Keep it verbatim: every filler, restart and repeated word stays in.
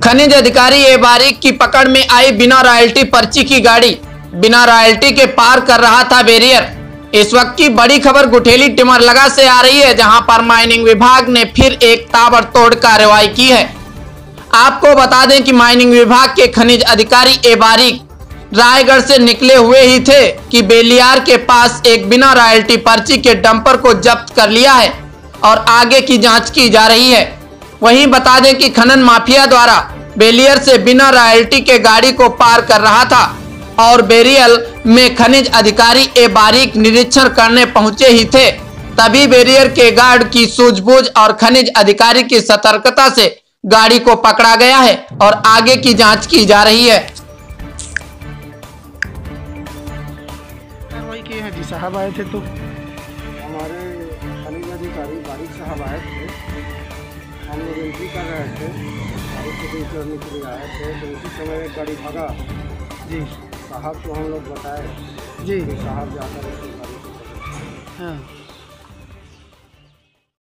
खनिज अधिकारी ए बारीक की पकड़ में आई बिना रॉयल्टी पर्ची की गाड़ी। बिना रॉयल्टी के पार कर रहा था बैरियर। इस वक्त की बड़ी खबर गुठेली टिमरलगा से आ रही है, जहां पर माइनिंग विभाग ने फिर एक ताबड़तोड़ कार्रवाई की है। आपको बता दें कि माइनिंग विभाग के खनिज अधिकारी ए बारीक रायगढ़ से निकले हुए ही थे कि बेलियार के पास एक बिना रॉयल्टी पर्ची के डंपर को जब्त कर लिया है और आगे की जांच की जा रही है। वहीं बता दें कि खनन माफिया द्वारा बेलियर से बिना रॉयल्टी के गाड़ी को पार कर रहा था और बैरियर में खनिज अधिकारी ए बारीक निरीक्षण करने पहुंचे ही थे, तभी बैरियर के गार्ड की सूझबूझ और खनिज अधिकारी की सतर्कता से गाड़ी को पकड़ा गया है और आगे की जांच की जा रही है। कार्रवाई की है जी साहब आए थे तो हमारे खनिज अधिकारी बारीक साहब आए थे। हम लोग एंट्री कर रहे थे, गाड़ी से उतरने के लिए आए थे, तो उसी समय एक गाड़ी भागा जी। साहब को हम लोग बताए जी कि साहब जाकर गाड़ी को हाँ